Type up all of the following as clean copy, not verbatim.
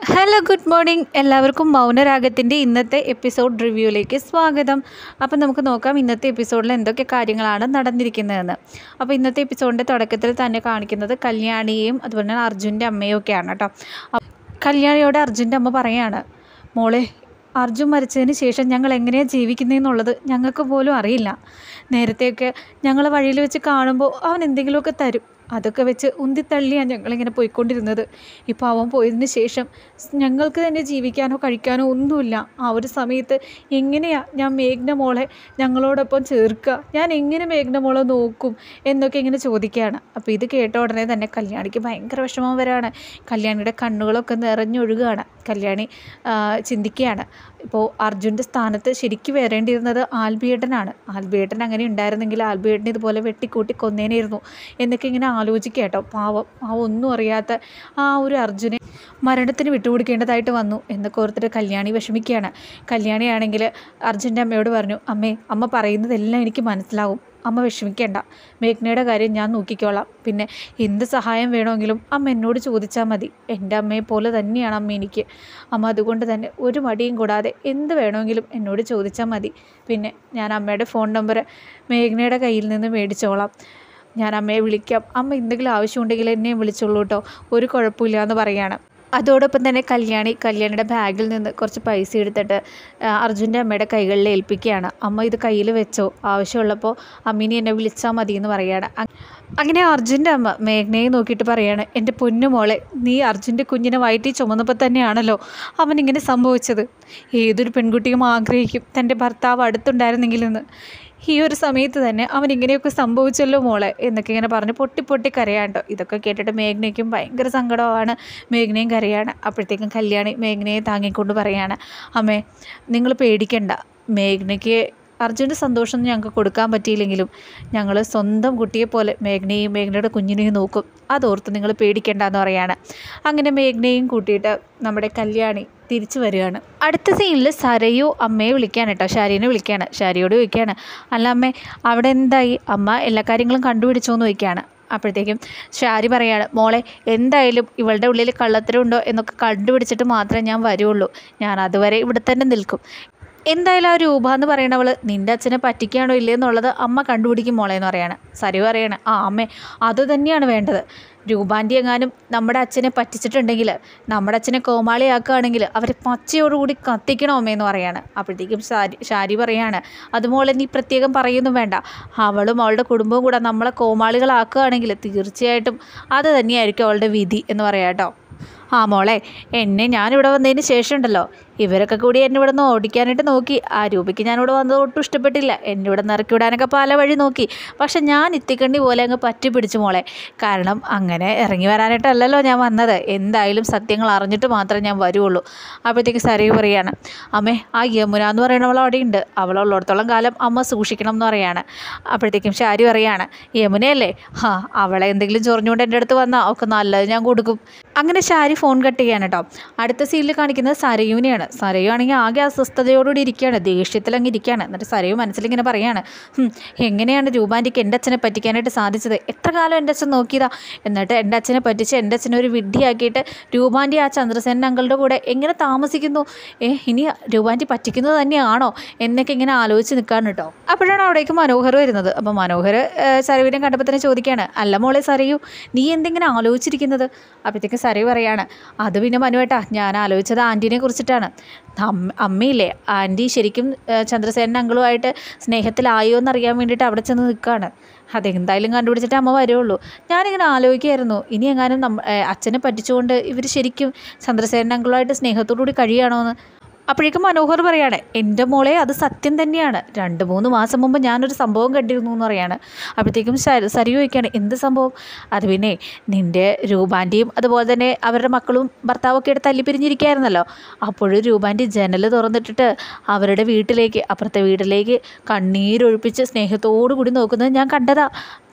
Hello good morning എല്ലാവർക്കും മൗനരാഗത്തിൻ്റെ ഇന്നത്തെ episode റിവ്യൂയിലേക്ക് സ്വാഗതം. അപ്പം നമുക്ക് നോക്കാം ഇന്നത്തെ എപ്പിസോഡിൽ എന്തൊക്കെ കാര്യങ്ങളാണ് നടന്നിരിക്കുന്നതെന്ന്. അപ്പോൾ ഇന്നത്തെ എപ്പിസോഡിൻ്റെ തുടക്കത്തിൽ തന്നെ കാണിക്കുന്നത് കല്യാണിയെയും അതുപോലെ തന്നെ അർജുൻ്റെ അമ്മയും ഒക്കെയാണ് കേട്ടോ. കല്യാണിയോട് അർജുൻ്റെ അമ്മ പറയാണ്, മോളെ അർജുൻ മരിച്ചതിന് ശേഷം ഞങ്ങൾ എങ്ങനെയാണ് ജീവിക്കുന്നതെന്നുള്ളത് ഞങ്ങൾക്ക് പോലും അറിയില്ല. നേരത്തെയൊക്കെ ഞങ്ങൾ വഴിയിൽ വെച്ച് കാണുമ്പോൾ അവൻ എന്തെങ്കിലുമൊക്കെ തരും, അതൊക്കെ വെച്ച് ഉന്തിത്തള്ളിയാണ് ഞങ്ങളിങ്ങനെ പോയിക്കൊണ്ടിരുന്നത്. ഇപ്പോൾ അവൻ പോയതിന് ശേഷം ഞങ്ങൾക്ക് തന്നെ ജീവിക്കാനോ കഴിക്കാനോ ഒന്നുമില്ല. ആ ഒരു സമയത്ത് എങ്ങനെയാണ് ഞാൻ മേഘ്ന മോളെ ഞങ്ങളോടൊപ്പം ചേർക്കുക, ഞാൻ എങ്ങനെ മേഘ്ന മോളെ നോക്കും എന്നൊക്കെ ഇങ്ങനെ ചോദിക്കുകയാണ്. അപ്പോൾ ഇത് കേട്ട ഉടനെ തന്നെ കല്യാണിക്ക് ഭയങ്കര വിഷമം വരാണ്. കല്യാണിയുടെ കണ്ണുകളൊക്കെ നിറഞ്ഞൊഴുകുകയാണ്. കല്യാണി ചിന്തിക്കുകയാണ്, ഇപ്പോൾ അർജുൻ്റെ സ്ഥാനത്ത് ശരിക്കും വരേണ്ടിയിരുന്നത് ആൽബിയേട്ടനാണ്. ആൽബിയേട്ടൻ അങ്ങനെ ഉണ്ടായിരുന്നെങ്കിൽ ആൽബിയേട്ടൻ ഇതുപോലെ വെട്ടിക്കൂട്ടി കൊന്നേനായിരുന്നു എന്നൊക്കെ ഇങ്ങനെ ആലോചിക്കുക കേട്ടോ. പാവം ഒന്നും അറിയാത്ത ആ ഒരു അർജുനെ മരണത്തിന് വിട്ടുകൊടുക്കേണ്ടതായിട്ട് വന്നു എന്നൊക്കെ ഓർത്തിട്ട് കല്യാണി വിഷമിക്കുകയാണ്. കല്യാണിയാണെങ്കിൽ അർജുൻ്റെ അമ്മയോട് പറഞ്ഞു, അമ്മ പറയുന്നതെല്ലാം എനിക്ക് മനസ്സിലാവും, അമ്മ വിഷമിക്കേണ്ട, മേഘ്നയുടെ കാര്യം ഞാൻ നോക്കിക്കോളാം. പിന്നെ എന്ത് സഹായം വേണമെങ്കിലും അമ്മ എന്നോട് ചോദിച്ചാൽ മതി. എൻ്റെ അമ്മയെ പോലെ തന്നെയാണ് അമ്മ എനിക്ക്. അമ്മ അതുകൊണ്ട് തന്നെ ഒരു മടിയും കൂടാതെ എന്ത് വേണമെങ്കിലും എന്നോട് ചോദിച്ചാൽ മതി. പിന്നെ ഞാൻ അമ്മയുടെ ഫോൺ നമ്പർ മേഘ്നയുടെ കയ്യിൽ നിന്ന് മേടിച്ചോളാം. ഞാൻ അമ്മയെ വിളിക്കാം. അമ്മ എന്തെങ്കിലും ആവശ്യമുണ്ടെങ്കിൽ എന്നെയും വിളിച്ചോളൂ കേട്ടോ, ഒരു കുഴപ്പമില്ല എന്ന് പറയുകയാണ്. അതോടൊപ്പം തന്നെ കല്യാണിയുടെ ബാഗിൽ നിന്ന് കുറച്ച് പൈസ എടുത്തിട്ട് അർജുൻ്റെ അമ്മയുടെ കൈകളിൽ ഏൽപ്പിക്കുകയാണ്. അമ്മ ഇത് കയ്യിൽ വെച്ചോ, ആവശ്യമുള്ളപ്പോൾ അമ്മീനെ എന്നെ വിളിച്ചാൽ മതി എന്ന് പറയുകയാണ്. അങ്ങനെ അർജുൻ്റെ അമ്മ മേഘ്നയെ നോക്കിയിട്ട് പറയാണ്, എൻ്റെ പൊന്നു മോളെ, നീ അർജുൻ്റെ കുഞ്ഞിനെ വയറ്റിൽ ചുമന്നപ്പോൾ തന്നെയാണല്ലോ അവനിങ്ങനെ സംഭവിച്ചത്. ഏതൊരു പെൺകുട്ടിയും ആഗ്രഹിക്കും തൻ്റെ ഭർത്താവ് അടുത്തുണ്ടായിരുന്നെങ്കിലെന്ന്. ഈ ഒരു സമയത്ത് തന്നെ അവൻ ഇങ്ങനെയൊക്കെ സംഭവിച്ചല്ലോ മോളെ എന്നൊക്കെ ഇങ്ങനെ പറഞ്ഞ് പൊട്ടി കരയാണ്ടോ. ഇതൊക്കെ കേട്ടിട്ട് മേഘ്നയ്ക്കും ഭയങ്കര സങ്കടമാണ്. മേഘ്നയും കരയാണ്. അപ്പോഴത്തേക്കും കല്യാണി മേഘ്നയെ താങ്ങിക്കൊണ്ട് പറയാണ്, അമ്മേ നിങ്ങൾ പേടിക്കണ്ട, മേഘ്നയ്ക്ക് അർജുൻ്റെ സന്തോഷം ഞങ്ങൾക്ക് കൊടുക്കാൻ പറ്റിയില്ലെങ്കിലും ഞങ്ങൾ സ്വന്തം കുട്ടിയെപ്പോലെ മേഘ്നയും മേഘ്നയുടെ കുഞ്ഞിനെയും നോക്കും, അതോർത്ത് നിങ്ങൾ പേടിക്കേണ്ട എന്ന് പറയാണ്. അങ്ങനെ മേഘ്നയും കൂട്ടിയിട്ട് നമ്മുടെ കല്യാണി തിരിച്ചു വരികയാണ്. അടുത്ത സീനിൽ സരയു അമ്മയെ വിളിക്കുകയാണ് കേട്ടോ, ഷാരീനെ വിളിക്കുകയാണ്. ഷാരിയോട് ചോദിക്കുകയാണ്, അല്ല അമ്മേ അവിടെ എന്തായി, അമ്മ എല്ലാ കാര്യങ്ങളും കണ്ടുപിടിച്ചോന്ന് ചോദിക്കുകയാണ്. അപ്പോഴത്തേക്കും ഷാരി പറയാണ്, മോളെ എന്തായാലും ഇവളുടെ ഉള്ളിൽ കള്ളത്തരമുണ്ടോ എന്നൊക്കെ കണ്ടുപിടിച്ചിട്ട് മാത്രമേ ഞാൻ വരുള്ളൂ. ഞാൻ അതുവരെ ഇവിടെ തന്നെ നിൽക്കും. എന്തായാലും ആ രൂപ എന്ന് പറയണവൾ നിൻ്റെ അച്ഛനെ പറ്റിക്കുകയാണോ ഇല്ലേ എന്നുള്ളത് അമ്മ കണ്ടുപിടിക്കും മോളെ എന്ന് പറയാണ്. സരി പറയാണ്, അമ്മേ അത് തന്നെയാണ് വേണ്ടത്. രൂപാൻ്റി എങ്ങാനും നമ്മുടെ അച്ഛനെ പറ്റിച്ചിട്ടുണ്ടെങ്കിൽ, നമ്മുടെ അച്ഛനെ കോമാളിയാക്കുകയാണെങ്കിൽ അവരെ പച്ചയോടുകൂടി കത്തിക്കണോ അമ്മയെന്ന് പറയാണ്. അപ്പോഴത്തേക്കും ഷാരി പറയാണ്, അതുപോലെ നീ പ്രത്യേകം പറയുന്നു വേണ്ട, അവളും അവളുടെ കുടുംബവും കൂടെ നമ്മളെ കോമാളികളാക്കുകയാണെങ്കിൽ തീർച്ചയായിട്ടും അത് തന്നെയായിരിക്കും അവളുടെ വിധി എന്ന് പറയാം കേട്ടോ. മോളെ, ഞാനിവിടെ വന്നതിന് ശേഷം ഉണ്ടല്ലോ ഇവരൊക്കെ കൂടി എന്നെ ഇവിടെ നിന്ന് ഓടിക്കാനായിട്ട് നോക്കി. ആ രൂപയ്ക്ക് ഞാനിവിടെ വന്നത് ഒട്ടും ഇഷ്ടപ്പെട്ടില്ല. എന്നെ ഇവിടെ നിന്ന് ഇറക്കി വിടാനൊക്കെ പല വഴി നോക്കി. പക്ഷെ ഞാൻ ഇത്തിക്കണ്ണി പോലെ അങ്ങ് പറ്റി പിടിച്ചു മോളെ. കാരണം അങ്ങനെ ഇറങ്ങി വരാനായിട്ടല്ലല്ലോ ഞാൻ വന്നത്. എന്തായാലും സത്യങ്ങൾ അറിഞ്ഞിട്ട് മാത്രമേ ഞാൻ വരുള്ളൂ. അപ്പോഴത്തേക്ക് സരയു പറയാണ്, അമ്മേ ആ യമുന എന്ന് പറയുന്നവൾ അവിടെ ഉണ്ട്, അവളുള്ളിടത്തോളം കാലം അമ്മ സൂക്ഷിക്കണം എന്ന് പറയാണ്. അപ്പോഴത്തേക്കും ഷാരി പറയാണ്, യമുനയല്ലേ, അവളെ എന്തെങ്കിലും ചൊറിഞ്ഞുകൊണ്ട് എൻ്റെ അടുത്ത് വന്നാൽ ഒക്കെ നല്ലത് ഞാൻ കൊടുക്കും. അങ്ങനെ ഷാരി ഫോൺ കട്ട് ചെയ്യാണ് കേട്ടോ. അടുത്ത സീനിൽ കാണിക്കുന്നത് സരയുവിനെയാണ്. സരയു ആണെങ്കിൽ ആകെ അസ്വസ്ഥതയോടുകൂടി ഇരിക്കുകയാണ്, ദേഷ്യത്തിൽ അങ്ങ് ഇരിക്കുകയാണ്. എന്നിട്ട് സരയു മനസ്സിലിങ്ങനെ പറയാണ്, എങ്ങനെയാണ് രൂപാൻ്റിക്ക് എൻ്റെ അച്ഛനെ പറ്റിക്കാനായിട്ട് സാധിച്ചത്? എത്ര കാലം എൻ്റെ അച്ഛൻ നോക്കിയതാ, എന്നിട്ട് എൻ്റെ അച്ഛനെ പറ്റിച്ച് എൻ്റെ അച്ഛനെ ഒരു വിഡ്ഢിയാക്കിയിട്ട് രൂപാൻ്റി ആ ചന്ദ്രസേനൻ അങ്കളുടെ കൂടെ എങ്ങനെ താമസിക്കുന്നു? ഇനി രൂപാൻ്റി പറ്റിക്കുന്നത് തന്നെയാണോ എന്നൊക്കെ ഇങ്ങനെ ആലോചിച്ച് നിൽക്കാണ് കേട്ടോ. അപ്പോഴാണ് അവിടേക്ക് മനോഹർ വരുന്നത്. അപ്പോൾ മനോഹർ സരയുവിനെ കണ്ടപ്പോൾ തന്നെ ചോദിക്കുകയാണ്, അല്ല മോളെ സരയു, നീ എന്തെങ്കിലും ആലോചിച്ചിരിക്കുന്നത്? അപ്പോഴത്തേക്ക് സരയു പറയാണ്, അത് പിന്നെ മനുവേട്ടാ, ഞാൻ ആലോചിച്ചത് ആൻറ്റീനെ കുറിച്ചിട്ടാണ്. അമ്മയില്ലേ, ആൻറ്റി ശരിക്കും ചന്ദ്രസേനൻ അങ്കിളുമായിട്ട് സ്നേഹത്തിലായോ എന്നറിയാൻ വേണ്ടിയിട്ട് അവിടെ ചെന്ന് നിൽക്കുകയാണ്. അതെന്തായാലും കണ്ടുപിടിച്ചിട്ട് അമ്മ വരുള്ളൂ. ഞാനിങ്ങനെ ആലോചിക്കുമായിരുന്നു, ഇനി എങ്ങാനും അച്ഛനെ പറ്റിച്ചുകൊണ്ട് ഇവർ ശരിക്കും ചന്ദ്രസേനൻ അങ്കിളുമായിട്ട് സ്നേഹത്തോടു കൂടി കഴിയുകയാണോ എന്ന്. അപ്പോഴേക്കും മനോഹർ പറയാണ്, എൻ്റെ മോളെ അത് സത്യം തന്നെയാണ്. 2-3 മാസം മുമ്പ് ഞാനൊരു സംഭവം കണ്ടിരുന്നു എന്ന് പറയാണ്. അപ്പോഴത്തേക്കും സരയു ചോദിക്കുകയാണ്, എന്ത് സംഭവം? അത് പിന്നെ നിൻ്റെ രൂപാൻ്റിയും അതുപോലെ തന്നെ അവരുടെ മക്കളും ഭർത്താവൊക്കെ ആയിട്ട് തല്ലിപ്പിരിഞ്ഞിരിക്കുകയായിരുന്നല്ലോ. അപ്പോഴും രൂപാൻ്റി ജനൽ തുറന്നിട്ടിട്ട് അപ്പുറത്തെ വീട്ടിലേക്ക് കണ്ണീരൊഴിപ്പിച്ച് സ്നേഹത്തോടു കൂടി നോക്കുന്നത് ഞാൻ കണ്ടതാ.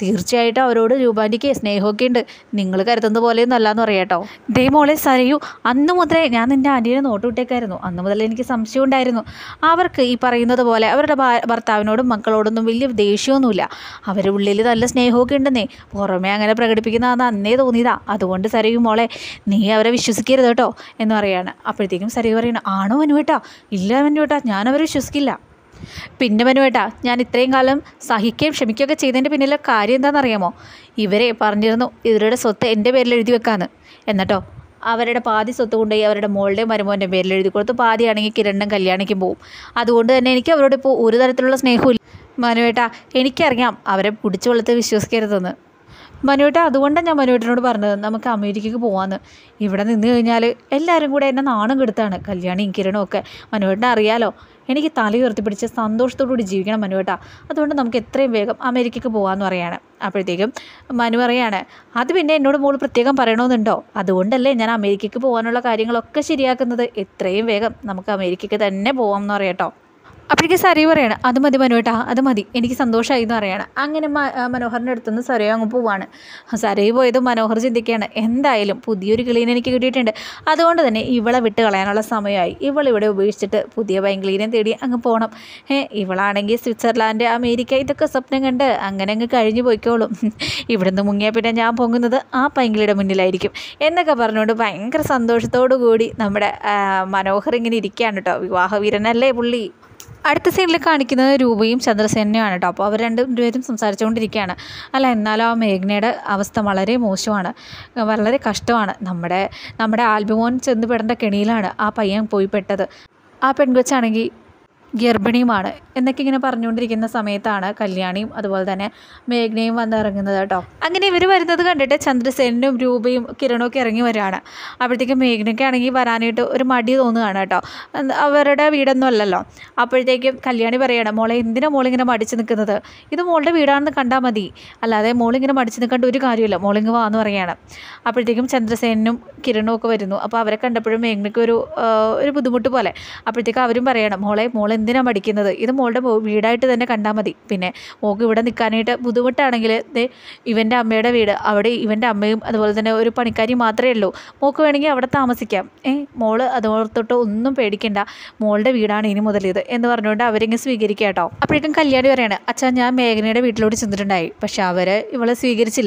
തീർച്ചയായിട്ടും അവരോട് രൂപാൻ്റിക്ക് സ്നേഹമൊക്കെ ഉണ്ട്, നിങ്ങൾ കരുതുന്ന പോലെയൊന്നും അല്ലാന്ന് പറയാം കേട്ടോ. ദേ മോളെ സരയു, അന്ന് മുതലേ ഞാൻ നിൻ്റെ ആൻറ്റീനെ നോട്ട് വിട്ടേക്കായിരുന്നു. അന്ന് മുതലേ എനിക്ക് സംശയം ഉണ്ടായിരുന്നു. അവർക്ക് ഈ പറയുന്നത് പോലെ അവരുടെ ഭർത്താവിനോടും മക്കളോടൊന്നും വലിയ ദേഷ്യമൊന്നുമില്ല. അവരുടെ ഉള്ളിൽ നല്ല സ്നേഹമൊക്കെ ഉണ്ടെന്നേ, പുറമേ അങ്ങനെ പ്രകടിപ്പിക്കുന്നതാണെന്ന് അന്നേ തോന്നിയതാ. അതുകൊണ്ട് സരയു മോളെ, നീ അവരെ വിശ്വസിക്കരുത് കേട്ടോ എന്ന് പറയാണ്. അപ്പോഴത്തേക്കും സരയു പറയണം, ആണോ മനുവേട്ടാ? ഇല്ല മനുവേട്ടാ, ഞാനവരെ വിശ്വസിക്കില്ല. പിന്നെ മനുവേട്ടാ, ഞാൻ ഇത്രയും കാലം സഹിക്കുകയും ക്ഷമിക്കുകയൊക്കെ ചെയ്തതിൻ്റെ പിന്നിലെ കാര്യം എന്താണെന്നറിയാമോ? ഇവരെ പറഞ്ഞിരുന്നു ഇവരുടെ സ്വത്ത് എൻ്റെ പേരിൽ എഴുതി വെക്കാമെന്ന്. എന്നിട്ടോ അവരുടെ പാതി സ്വത്ത് കൊണ്ടുപോയി അവരുടെ മോളുടെയും മരുമോൻ്റെ പേരിൽ എഴുതി കൊടുത്ത് പാതിയാണെങ്കിൽ കിരണിനും കല്യാണിക്കും പോവും. അതുകൊണ്ട് തന്നെ എനിക്ക് അവരോട് ഇപ്പോൾ ഒരു തരത്തിലുള്ള സ്നേഹമില്ല മനുവേട്ടാ. എനിക്കറിയാം അവരെ പിടിച്ചു വളർത്തി വിശ്വസിക്കരുതെന്ന്. മനുവേട്ട, അതുകൊണ്ടാണ് ഞാൻ മനുവേട്ടനോട് പറഞ്ഞത് നമുക്ക് അമേരിക്കയ്ക്ക് പോകാമെന്ന്. ഇവിടെ നിന്ന് കഴിഞ്ഞാൽ എല്ലാവരും കൂടെ എന്നെ നാണം കെടുത്താണ്, കല്യാണിയും കിരണും ഒക്കെ. മനുവേട്ടനെ അറിയാലോ, എനിക്ക് തല ഉയർത്തിപ്പിടിച്ച് സന്തോഷത്തോടുകൂടി ജീവിക്കണം മനുവേട്ട. അതുകൊണ്ട് നമുക്ക് എത്രയും വേഗം അമേരിക്കയ്ക്ക് പോകാമെന്ന് പറയാണ്. അപ്പോഴത്തേക്കും മനു പറയാണ്, അത് പിന്നെ എന്നോട് മോൾ പ്രത്യേകം പറയണമെന്നുണ്ടോ? അതുകൊണ്ടല്ലേ ഞാൻ അമേരിക്കയ്ക്ക് പോകാനുള്ള കാര്യങ്ങളൊക്കെ ശരിയാക്കുന്നത്. എത്രയും വേഗം നമുക്ക് അമേരിക്കയ്ക്ക് തന്നെ പോകാമെന്ന് പറയട്ടോ. അപ്പോഴേക്കും സരയു പറയാണ്, അത് മതി മനുവേട്ടാ, അത് മതി, എനിക്ക് സന്തോഷമായി എന്ന് പറയാണ്. അങ്ങനെ മനോഹറിൻ്റെ അടുത്തുനിന്ന് സരയു അങ്ങ് പോവാണ്. സരയു പോയത് മനോഹർ ചിന്തിക്കുകയാണ്, എന്തായാലും പുതിയൊരു കിളീനെ എനിക്ക് കിട്ടിയിട്ടുണ്ട്, അതുകൊണ്ട് തന്നെ ഇവളെ വിട്ട് കളയാനുള്ള സമയമായി. ഇവളിവിടെ ഉപേക്ഷിച്ചിട്ട് പുതിയ പൈങ്കിളീനെ തേടി അങ്ങ് പോകണം. ഇവളാണെങ്കിൽ സ്വിറ്റ്സർലാൻഡ്, അമേരിക്ക ഇതൊക്കെ സ്വപ്നം കണ്ട് അങ്ങനെ അങ്ങ് കഴിഞ്ഞു പോയിക്കോളും. ഇവിടുന്ന് മുങ്ങിയാൽ പിന്നെ ഞാൻ പൊങ്ങുന്നത് ആ പൈങ്കിളിയുടെ മുന്നിലായിരിക്കും എന്നൊക്കെ പറഞ്ഞുകൊണ്ട് ഭയങ്കര സന്തോഷത്തോടു കൂടി നമ്മുടെ മനോഹർ ഇങ്ങനെ ഇരിക്കുകയാണ് കേട്ടോ. വിവാഹവീരനല്ലേ പുള്ളി. അടുത്ത സീനിൽ കാണിക്കുന്നത് രൂപയും ചന്ദ്രസേനയുമാണ് കേട്ടോ. അപ്പോൾ അവർ രണ്ടുപേരും സംസാരിച്ചുകൊണ്ടിരിക്കുകയാണ്. അല്ല, എന്നാലും ആ മേഘ്നയുടെ അവസ്ഥ വളരെ മോശമാണ്, വളരെ കഷ്ടമാണ്. നമ്മുടെ ആൽബമോൻ ചെന്ന് പെടേണ്ട കെണിയിലാണ് ആ പയ്യൻ പോയി പെട്ടത്. ആ പെൺകൊച്ചാണെങ്കിൽ ഗർഭിണിയുമാണ് എന്നൊക്കെ ഇങ്ങനെ പറഞ്ഞുകൊണ്ടിരിക്കുന്ന സമയത്താണ് കല്യാണിയും അതുപോലെ തന്നെ മേഘ്നയും വന്നിറങ്ങുന്നത് കേട്ടോ. അങ്ങനെ ഇവർ വരുന്നത് കണ്ടിട്ട് ചന്ദ്രസേനും രൂപയും കിരണും ഒക്കെ ഇറങ്ങി വരികയാണ്. അപ്പോഴത്തേക്കും മേഘ്നയ്ക്കാണെങ്കിൽ വരാനായിട്ട് ഒരു മടി തോന്നുകയാണ് കേട്ടോ. അവരുടെ വീടൊന്നും അല്ലല്ലോ. അപ്പോഴത്തേക്കും കല്യാണി പറയുകയാണ്, മോളെ എന്തിനാ മോളിങ്ങനെ മടിച്ച് നിൽക്കുന്നത്? ഇത് മോളുടെ വീടാണെന്ന് കണ്ടാൽ മതി, അല്ലാതെ മോളിങ്ങനെ മടിച്ച് നിൽക്കേണ്ട ഒരു കാര്യമില്ല, മോളിങ്ങ് വാന്ന് പറയുകയാണ്. അപ്പോഴത്തേക്കും ചന്ദ്രസേനും കിരണും ഒക്കെ വരുന്നു. അപ്പോൾ അവരെ കണ്ടപ്പോഴും മേഘ്നയ്ക്ക് ഒരു ബുദ്ധിമുട്ട് പോലെ. അപ്പോഴത്തേക്കും അവരും പറയണം, മോൾ എന്തിനാ മടിക്കുന്നത്? ഇത് മോളുടെ വീടായിട്ട് തന്നെ കണ്ടാൽ മതി. പിന്നെ മോൾക്ക് ഇവിടെ നിൽക്കാനായിട്ട് ബുദ്ധിമുട്ടാണെങ്കിൽ ഇവൻ്റെ അമ്മയുടെ വീട്, അവിടെ ഇവൻ്റെ അമ്മയും അതുപോലെ തന്നെ ഒരു പണിക്കാരി മാത്രമേ ഉള്ളൂ. മോൾക്ക് വേണമെങ്കിൽ അവിടെ താമസിക്കാം. മോള് അതോർത്തിട്ട് ഒന്നും പേടിക്കണ്ട, മോളുടെ വീടാണ് ഇനി മുതൽ ഇത് എന്ന് പറഞ്ഞുകൊണ്ട് അവരിങ്ങനെ സ്വീകരിക്കുക കേട്ടോ. അപ്പോഴേക്കും കല്യാണി പറയാണ്, അച്ഛാ ഞാൻ മേഘനയുടെ വീട്ടിലോട്ട് ചെന്നിട്ടുണ്ടായി, പക്ഷെ അവർ ഇവളെ സ്വീകരിച്ചില്ല.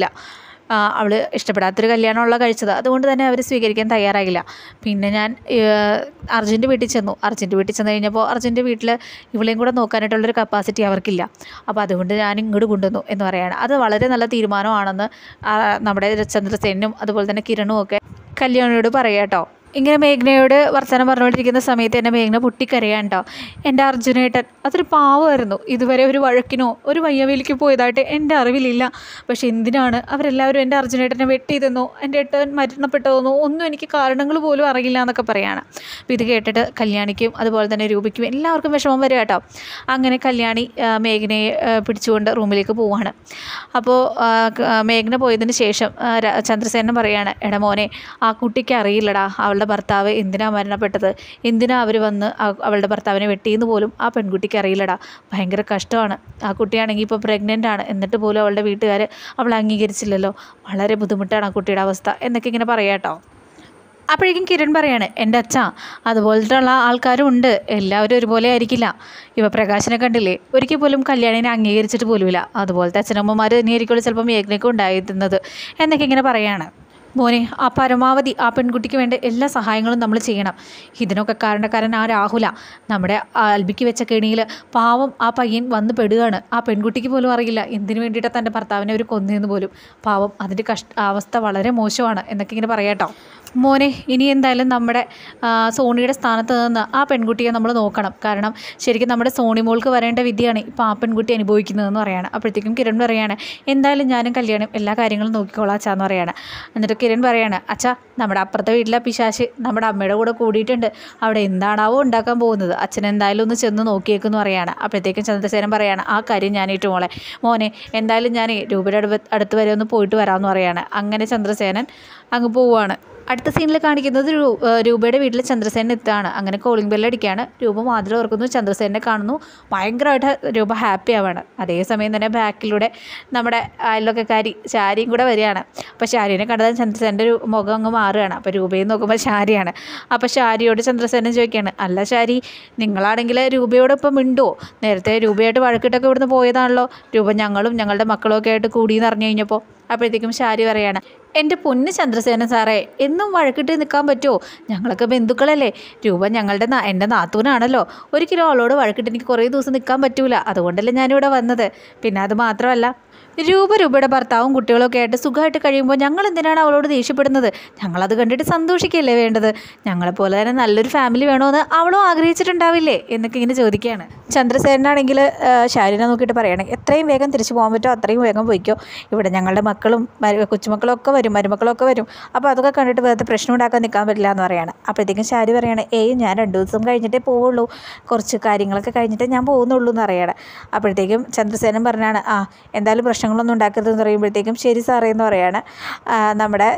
അവൾ ഇഷ്ടപ്പെടാത്തൊരു കല്യാണമുള്ള കഴിച്ചത്, അതുകൊണ്ട് തന്നെ അവർ സ്വീകരിക്കാൻ തയ്യാറായില്ല. പിന്നെ ഞാൻ അർജുൻ്റെ വീട്ടിൽ ചെന്നു. അർജുൻ്റെ വീട്ടിൽ ചെന്ന് കഴിഞ്ഞപ്പോൾ അർജുൻ്റെ വീട്ടിൽ ഇവളെയും കൂടെ നോക്കാനായിട്ടുള്ളൊരു കപ്പാസിറ്റി അവർക്കില്ല. അപ്പോൾ അതുകൊണ്ട് ഞാൻ ഇങ്ങോട്ട് കൊണ്ടുവന്നു എന്ന് പറയുകയാണ്. അത് വളരെ നല്ല തീരുമാനമാണെന്ന് നമ്മുടെ ചന്ദ്രസേനും അതുപോലെ തന്നെ കിരണും ഒക്കെ കല്യാണിയോട് പറയാം കേട്ടോ. ഇങ്ങനെ മേഘ്നയോട് വർത്തമാനം പറഞ്ഞുകൊണ്ടിരിക്കുന്ന സമയത്ത് തന്നെ മേഘ്ന പൊട്ടിക്കരയാണ് കേട്ടോ. എൻ്റെ അർജുനേട്ടൻ അതൊരു പാവമായിരുന്നു, ഇതുവരെ ഒരു വഴക്കിനോ ഒരു വയ്യവേലിക്ക് പോയതായിട്ട് എൻ്റെ അറിവിലില്ല. പക്ഷെ എന്തിനാണ് അവരെല്ലാവരും എൻ്റെ അർജുനേട്ടനെ വെട്ടിയതെന്നോ എൻ്റെ ഏട്ടൻ മരണപ്പെട്ടതെന്നോ ഒന്നും എനിക്ക് കാരണങ്ങൾ പോലും അറിയില്ല എന്നൊക്കെ പറയുകയാണ്. അപ്പോൾ ഇത് കേട്ടിട്ട് കല്യാണിക്കും അതുപോലെ തന്നെ രൂപയ്ക്കും എല്ലാവർക്കും വിഷമം വരിക കേട്ടോ. അങ്ങനെ കല്യാണി മേഘനയെ പിടിച്ചുകൊണ്ട് റൂമിലേക്ക് പോവുകയാണ്. അപ്പോൾ മേഘന പോയതിന് ശേഷം ചന്ദ്രസേനൻ പറയുകയാണ്, എടാ മോനെ, ആ കുട്ടിക്ക് അറിയില്ലടാ അവളുടെ ഭർത്താവ് എന്തിനാ മരണപ്പെട്ടത്, എന്തിനാ അവർ വന്ന് അവളുടെ ഭർത്താവിനെ വെട്ടിയെന്ന് പോലും ആ പെൺകുട്ടിക്ക് അറിയില്ലടാ. ഭയങ്കര കഷ്ടമാണ്. ആ കുട്ടിയാണെങ്കിൽ ഇപ്പോൾ പ്രഗ്നൻ്റ് ആണ്, എന്നിട്ട് പോലും അവളുടെ വീട്ടുകാർ അവളെ അംഗീകരിച്ചില്ലല്ലോ. വളരെ ബുദ്ധിമുട്ടാണ് ആ കുട്ടിയുടെ അവസ്ഥ എന്നൊക്കെ ഇങ്ങനെ പറയാം കേട്ടോ. അപ്പോഴേക്കും കിരൺ പറയാണ്, എൻ്റെ അച്ഛാ അതുപോലത്തുള്ള ആൾക്കാരും ഉണ്ട്, എല്ലാവരും ഒരുപോലെ ആയിരിക്കില്ല. ഇപ്പോൾ പ്രകാശനെ കണ്ടില്ലേ, ഒരിക്കൽ പോലും കല്യാണിനെ അംഗീകരിച്ചിട്ട് പോലുമില്ല. അതുപോലത്തെ അച്ഛനമ്മമാർ തന്നെയായിരിക്കുമല്ലോ ചിലപ്പം മേഘനയ്ക്ക് ഉണ്ടായിരുന്നത് എന്നൊക്കെ ഇങ്ങനെ പറയാണ്. മോനെ, ആ പരമാവധി ആ പെൺകുട്ടിക്ക് വേണ്ട എല്ലാ സഹായങ്ങളും നമ്മൾ ചെയ്യണം. ഇതിനൊക്കെ കാരണക്കാരൻ ആ രാഹുല, നമ്മുടെ ആൽബിക്ക് വെച്ച കെണിയിൽ പാവം ആ പയ്യൻ വന്ന് പെടുകയാണ്. ആ പെൺകുട്ടിക്ക് പോലും അറിയില്ല എന്തിനു വേണ്ടിയിട്ടാണ് തൻ്റെ ഭർത്താവിനെ അവർ കൊന്നതെന്ന് പോലും. പാവം, അതിൻ്റെ അവസ്ഥ വളരെ മോശമാണ് എന്നൊക്കെ ഇങ്ങനെ പറയാട്ടോ. മോനെ, ഇനി എന്തായാലും നമ്മുടെ സോണിയുടെ സ്ഥാനത്ത് നിന്ന് ആ പെൺകുട്ടിയെ നമ്മൾ നോക്കണം. കാരണം ശരിക്കും നമ്മുടെ സോണി മോൾക്ക് വരേണ്ട വിധിയാണ് ഇപ്പോൾ ആ പെൺകുട്ടി അനുഭവിക്കുന്നതെന്ന് പറയുകയാണ്. അപ്പോഴത്തേക്കും കിരൺ പറയുകയാണ്, എന്തായാലും ഞാനും കല്യാണം എല്ലാ കാര്യങ്ങളും നോക്കിക്കോളാം അച്ഛാന്ന് പറയുകയാണ്. എന്നിട്ട് കിരൺ പറയുകയാണ്, അച്ഛാ നമ്മുടെ അപ്പുറത്തെ വീട്ടിലെ പിശാശ് നമ്മുടെ അമ്മയുടെ കൂടെ കൂടിയിട്ടുണ്ട്, അവിടെ എന്താണാവോ ഉണ്ടാക്കാൻ പോകുന്നത്, അച്ഛൻ എന്തായാലും ഒന്ന് ചെന്ന് നോക്കിയേക്കെന്ന് പറയുകയാണ്. അപ്പോഴത്തേക്കും ചന്ദ്രസേനൻ പറയുകയാണ്, ആ കാര്യം ഞാനേറ്റു മോനെ, എന്തായാലും ഞാൻ രൂപയുടെ അടുത്ത് വരെ ഒന്ന് പോയിട്ട് വരാമെന്ന് പറയുകയാണ്. അങ്ങനെ ചന്ദ്രസേനൻ അങ്ങ് പോവുകയാണ്. അടുത്ത സീനിൽ കാണിക്കുന്നത് രൂപയുടെ വീട്ടിൽ ചന്ദ്രസേനൻ എത്തുകയാണ്. അങ്ങനെ കോളിംഗ് ബെല്ല് അടിക്കുകയാണ്. രൂപ വാതിൽ ഓർക്കുന്നു, ചന്ദ്രസേനെ കാണുന്നു. ഭയങ്കരമായിട്ട് രൂപ ഹാപ്പി ആവാണ്. അതേസമയം തന്നെ ബാക്കിലൂടെ നമ്മുടെ അയൽവക്കക്കാരി ശാരിയും കൂടെ വരികയാണ്. അപ്പോൾ ശാരീനെ കണ്ടത് ചന്ദ്രസേൻ്റെ ഒരു മുഖം അങ്ങ് മാറുകയാണ്. അപ്പോൾ രൂപയും നോക്കുമ്പോൾ ശാരിയാണ്. അപ്പോൾ ശാരിയോട് ചന്ദ്രസേനൻ ചോദിക്കുകയാണ്, അല്ല ശാരി, നിങ്ങളാണെങ്കിൽ രൂപയോടൊപ്പം മിണ്ടുവോ? നേരത്തെ രൂപയായിട്ട് വഴക്കിട്ടൊക്കെ ഇവിടുന്ന് പോയതാണല്ലോ. രൂപ ഞങ്ങളും ഞങ്ങളുടെ മക്കളും ഒക്കെ ആയിട്ട് കൂടിയെന്ന് അറിഞ്ഞു കഴിഞ്ഞപ്പോൾ. അപ്പോഴത്തേക്കും ശാരി പറയാണ്, എൻ്റെ പൊന്ന് ചന്ദ്രസേനൻ സാറേ, എന്നും വഴക്കിട്ട് നിൽക്കാൻ പറ്റുമോ? ഞങ്ങളൊക്കെ ബന്ധുക്കളല്ലേ. രൂപ എൻ്റെ നാത്തൂനാണല്ലോ. ഒരിക്കലും അവളോട് വഴക്കിട്ട് എനിക്ക് കുറേ ദിവസം നിൽക്കാൻ പറ്റൂല. അതുകൊണ്ടല്ലേ ഞാനിവിടെ വന്നത്. പിന്നെ അത് മാത്രമല്ല, രൂപയുടെ ഭർത്താവും കുട്ടികളൊക്കെ ആയിട്ട് സുഖമായിട്ട് കഴിയുമ്പോൾ ഞങ്ങൾ എന്തിനാണ് അവളോട് ദേഷ്യപ്പെടുന്നത്? ഞങ്ങളത് കണ്ടിട്ട് സന്തോഷിക്കുകയല്ലേ വേണ്ടത്. ഞങ്ങളെപ്പോലെ തന്നെ നല്ലൊരു ഫാമിലി വേണമെന്ന് അവളും ആഗ്രഹിച്ചിട്ടുണ്ടാവില്ലേ എന്നൊക്കെ ഇങ്ങനെ ചോദിക്കുകയാണ്. ചന്ദ്രസേനാണെങ്കിൽ ശാരീനെ നോക്കിയിട്ട് പറയണം, എത്രയും വേഗം തിരിച്ചു പോകാൻ പറ്റുമോ അത്രയും വേഗം പോയിക്കോ. ഇവിടെ ഞങ്ങളുടെ മക്കളും കൊച്ചുമക്കളും ഒക്കെ വരും, മരുമക്കളൊക്കെ വരും. അപ്പോൾ അതൊക്കെ കണ്ടിട്ട് വെറുതെ പ്രശ്നം ഉണ്ടാക്കാൻ നിൽക്കാൻ പറ്റില്ല എന്ന് പറയാണ്. അപ്പോഴത്തേക്കും ശാരി പറയാണ്, ഞാൻ 2 ദിവസം കഴിഞ്ഞിട്ടേ പോവുള്ളൂ, കുറച്ച് കാര്യങ്ങളൊക്കെ കഴിഞ്ഞിട്ടേ ഞാൻ പോകുന്നുള്ളൂ എന്ന് പറയാണ്. അപ്പോഴത്തേക്കും ചന്ദ്രസേനൻ പറഞ്ഞാണ്, എന്തായാലും പ്രശ്നങ്ങളൊന്നും ഉണ്ടാക്കരുതെന്ന് പറയുമ്പോഴത്തേക്കും ശരി സാറേ എന്ന് പറയാണ് നമ്മുടെ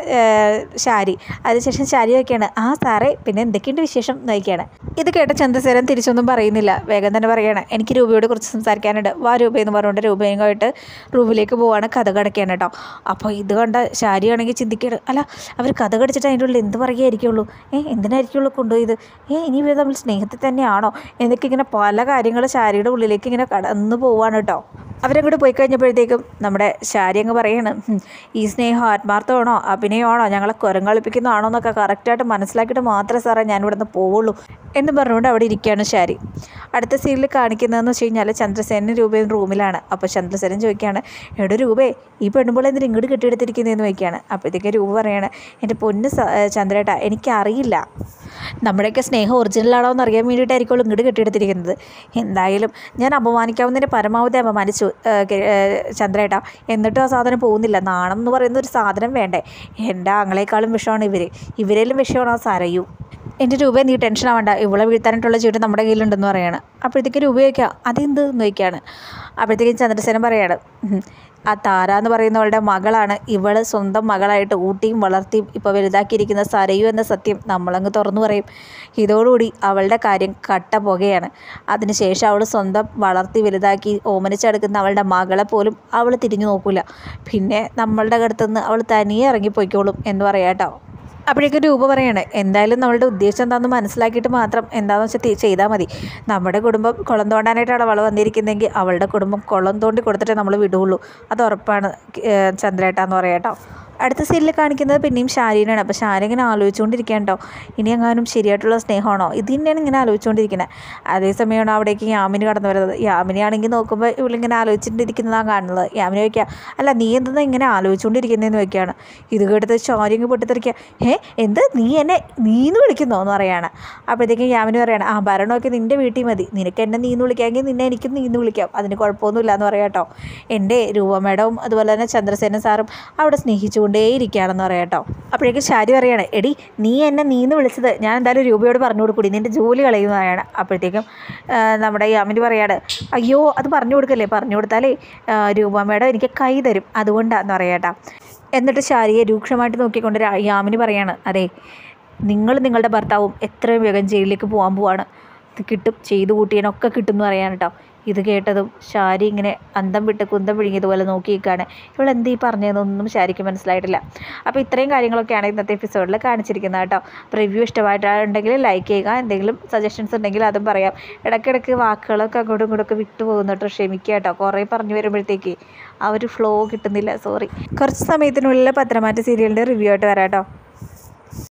ശാരി. അതിനുശേഷം ശാരി വയ്ക്കുകയാണ്, സാറേ പിന്നെ എന്തൊക്കെയുണ്ട് വിശേഷം നോക്കിയാണ്. ഇത് കേട്ട ചന്ദ്രസേനൻ തിരിച്ചൊന്നും പറയുന്നില്ല. വേഗം തന്നെ പറയാണ്, എനിക്ക് രൂപയോട് കുറച്ച് സംസാരിക്കാനുണ്ട്, വാ രൂപയെന്ന് പറഞ്ഞുകൊണ്ട് രൂപയുമായിട്ട് റൂമിലേക്ക് പോവാണ്. കഥ കടക്കുകയാണ് കേട്ടോ. അപ്പോൾ ഇത് കണ്ട ശാരിയാണെങ്കിൽ ചിന്തിക്കുകയാണ്, അല്ല അവർ കഥ കടിച്ചിട്ട് അതിൻ്റെ ഉള്ളിൽ എന്ത് പറയുകയായിരിക്കുള്ളൂ, എന്തിനായിരിക്കുള്ളൂ കൊണ്ടുപോയത്, ഇനി ഇവർ തമ്മിൽ സ്നേഹത്തിൽ തന്നെയാണോ എന്നൊക്കെ ഇങ്ങനെ പല കാര്യങ്ങൾ ശാരിയുടെ ഉള്ളിലേക്ക് ഇങ്ങനെ കടന്നു പോവാണ് കേട്ടോ. അവരങ്ങോട്ട് പോയി കഴിഞ്ഞപ്പോഴത്തേക്കും നമ്മുടെ ശാരി അങ്ങ് പറയാണ്, ഈ സ്നേഹം ആത്മാർത്ഥമാണോ അഭിനയമാണോ ഞങ്ങളെ കുരങ്ങളിപ്പിക്കുന്നതാണോ എന്നൊക്കെ കറക്റ്റായിട്ട് മനസ്സിലാക്കിയിട്ട് മാത്രമേ സാറേ ഞാൻ ഇവിടെ നിന്ന് പോവുള്ളൂ എന്ന് പറഞ്ഞുകൊണ്ട് അവിടെ ഇരിക്കുകയാണ് ശാരി. അടുത്ത സീനിൽ കാണിക്കുന്നതെന്ന് വെച്ച് കഴിഞ്ഞാൽ ചന്ദ്രസേനൻ രൂപയും റൂമിലാണ്. അപ്പോൾ ചന്ദ്രസേനൻ ചോദിക്കുകയാണ്, രൂപേ ഈ പെണ്ണുമ്പോൾ എന്തിനും ഇങ്ങോട്ട് കെട്ടിയെടുത്തിരിക്കുന്നതെന്ന് ചോദിക്കുകയാണ്. അപ്പോഴത്തേക്ക് രൂപ പറയാണ്, എൻ്റെ പൊന്ന് ചന്ദ്രേട്ടാ, എനിക്കറിയില്ല, നമ്മുടെയൊക്കെ സ്നേഹം ഒറിജിനലാണോ എന്ന് അറിയാൻ വേണ്ടിയിട്ടായിരിക്കുമല്ലോ ഇങ്ങോട്ട് കെട്ടിയെടുത്തിരിക്കുന്നത്. എന്തായാലും ഞാൻ അപമാനിക്കാവുന്നതിൻ്റെ പരമാവധി അപമാനിച്ചു ചന്ദ്രേട്ടാ, എന്നിട്ടും ആ സാധനം പോകുന്നില്ല. നാണം എന്ന് പറയുന്ന ഒരു സാധനം വേണ്ടേ? എൻ്റെ ആങ്ങളെക്കാളും വിഷമാണ് ഇവരേലും വിഷയമാണ് ആ സരയു. എൻ്റെ രൂപ നീ ടെൻഷൻ ആവണ്ട, ഇവളെ വീഴ്ത്താനായിട്ടുള്ള ചീട്ട് നമ്മുടെ കയ്യിലുണ്ടെന്ന് പറയാണ്. അപ്പോഴത്തേക്ക് രൂപ ചോദിക്കുക, അതെന്ത് നോക്കിയാണ്. അപ്പോഴത്തേക്കും ചന്ദ്രസേനൻ പറയാണ്, ആ താര എന്ന് പറയുന്നവളുടെ മകളാണ് ഇവൾ സ്വന്തം മകളായിട്ട് ഊട്ടിയും വളർത്തിയും ഇപ്പോൾ വലുതാക്കിയിരിക്കുന്ന സരയു എന്ന സത്യം നമ്മളങ്ങ് തുറന്നു പറയും. ഇതോടുകൂടി അവളുടെ കാര്യം കട്ട പുകയാണ്. അതിനുശേഷം അവൾ സ്വന്തം വളർത്തി വലുതാക്കി ഓമനിച്ചെടുക്കുന്ന അവളുടെ മകളെ പോലും അവൾ തിരിഞ്ഞു നോക്കില്ല. പിന്നെ നമ്മളുടെ അടുത്തുനിന്ന് അവൾ തനിയെ ഇറങ്ങിപ്പോയിക്കോളും എന്ന് പറയാം കേട്ടോ. അപ്പോഴേക്കും രൂപ പറയാണ്, എന്തായാലും നമ്മളുടെ ഉദ്ദേശം എന്താണെന്ന് മനസ്സിലാക്കിയിട്ട് മാത്രം എന്താണെന്ന് വെച്ചാൽ ചെയ്താൽ മതി. നമ്മുടെ കുടുംബം കുളം തോണ്ടാനായിട്ടാണ് അവൾ വന്നിരിക്കുന്നതെങ്കിൽ അവളുടെ കുടുംബം കുളം തോണ്ടി കൊടുത്തിട്ടേ നമ്മൾ വിടുകയുള്ളൂ. അത് ഉറപ്പാണ് ചന്ദ്രേട്ടാന്ന് പറയാം കേട്ടോ. അടുത്ത സീനിൽ കാണിക്കുന്നത് പിന്നെയും ശാരീനാണ്. അപ്പോൾ ശാരി ഇങ്ങനെ ആലോചിച്ചുകൊണ്ടിരിക്കുകയാണ് കേട്ടോ, ഇനി എങ്ങാനും ശരിയായിട്ടുള്ള സ്നേഹമാണോ ഇത് തന്നെയാണ് ഇങ്ങനെ ആലോചിച്ചുകൊണ്ടിരിക്കുന്നത്. അതേസമയമാണ് അവിടേക്ക് യാമിനി കടന്നു വരുന്നത്. യാമിനിയാണെങ്കിൽ നോക്കുമ്പോൾ ഇവളിങ്ങനെ ആലോചിച്ചിട്ടിരിക്കുന്നതാണ് കാണുന്നത്. യാമിനി ചോദിക്കുക, അല്ല നീ എന്തെന്നാ ഇങ്ങനെ ആലോചിച്ചുകൊണ്ടിരിക്കുന്നതെന്ന് ചോദിക്കുകയാണ്. ഇത് കേട്ടത് ശാരി ഇങ്ങ് പൊട്ടിത്തെറിക്കുക, എന്ത് നീ എന്നെ നീന്ന് വിളിക്കുന്നോ എന്ന് പറയാണ്. അപ്പോഴത്തേക്കും യാമിനി പറയാണ്, ഭരണമൊക്കെ നിൻ്റെ വീട്ടിൽ മതി, നിനക്ക് എന്നെ നീന്ന് വിളിക്കാമെങ്കിൽ നിന്നെ എനിക്കും നീന്ന് വിളിക്കാം, അതിന് കുഴപ്പമൊന്നുമില്ല എന്ന് പറയാം കേട്ടോ. എൻ്റെ രൂപ മേഡവും അതുപോലെ തന്നെ ചന്ദ്രസേനൻ സാറും അവിടെ സ്നേഹിച്ചുകൊണ്ടേയിരിക്കുകയാണെന്ന് പറയാം കേട്ടോ. അപ്പോഴേക്കും ശാരി പറയാണ്, എടി നീ എന്നെ നീന്ന് വിളിച്ചത് ഞാൻ എന്തായാലും രൂപയോട് പറഞ്ഞു കൊടുക്കൂടി, നിൻ്റെ ജോലി കളയുന്നതാണ്. അപ്പോഴത്തേക്കും നമ്മുടെ യാമിനി പറയാണ്, അയ്യോ അത് പറഞ്ഞു കൊടുക്കല്ലേ, പറഞ്ഞു കൊടുത്താലേ രൂപ മേഡം എനിക്ക് കൈ തരും, അതുകൊണ്ടാന്ന് പറയാം കേട്ടോ. എന്നിട്ട് ശാരിയെ രൂക്ഷമായിട്ട് നോക്കിക്കൊണ്ട് യാമിനി പറയാണ്, അതെ നിങ്ങളുടെ ഭർത്താവും എത്രയും വേഗം ജയിലിലേക്ക് പോകാൻ പോവാണ്, കിട്ടും, ചെയ്തു കൂട്ടിയതിനൊക്കെ കിട്ടും എന്ന് പറയാൻ കേട്ടോ. ഇത് കേട്ടതും ശാരി ഇങ്ങനെ അന്തം വിട്ട് കുന്തം വിഴുങ്ങിയതുപോലെ നോക്കി നിൽക്കുകയാണ്. ഇവളെന്ത് ഈ പറഞ്ഞതെന്നൊന്നും ശാരിക്ക് മനസ്സിലായിട്ടില്ല. അപ്പോൾ ഇത്രയും കാര്യങ്ങളൊക്കെയാണ് ഇന്നത്തെ എപ്പിസോഡിൽ കാണിച്ചിരിക്കുന്നത് കേട്ടോ. റിവ്യൂ ഇഷ്ടമായിട്ടുണ്ടെങ്കിൽ ലൈക്ക് ചെയ്യുക, എന്തെങ്കിലും സജഷൻസ് ഉണ്ടെങ്കിൽ അതും പറയാം. ഇടയ്ക്കിടയ്ക്ക് വാക്കുകളൊക്കെ അങ്ങോട്ടും ഇങ്ങോട്ടൊക്കെ വിട്ടു പോകുന്നുട്ടോ, ക്ഷമിക്കുക കേട്ടോ. കുറേ പറഞ്ഞു വരുമ്പോഴത്തേക്ക് ആ ഒരു ഫ്ലോ കിട്ടുന്നില്ല, സോറി. കുറച്ച് സമയത്തിനുള്ളിൽ പത്രമാറ്റ സീരിയലിൻ്റെ റിവ്യൂ ആയിട്ട് വരാം കേട്ടോ.